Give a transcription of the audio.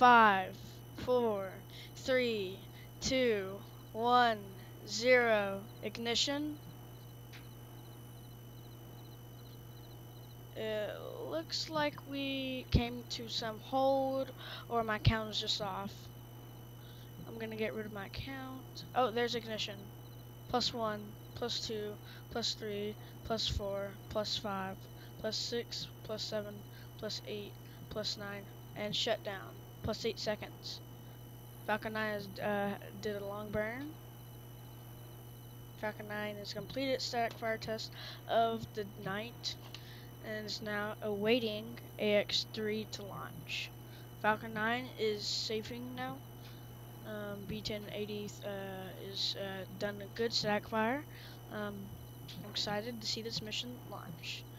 5, 4, 3, 2, 1, 0. Ignition. It looks like we came to some hold, or my count is just off. I'm gonna get rid of my count. Oh, there's ignition. +1, +2, +3, +4, +5, +6, +7, +8, +9, and shut down. +8 seconds. Falcon 9 has, did a long burn. Falcon 9 has completed static fire test of the night and is now awaiting AX-3 to launch. Falcon 9 is safing now. B-1080 is done a good static fire. I'm excited to see this mission launch.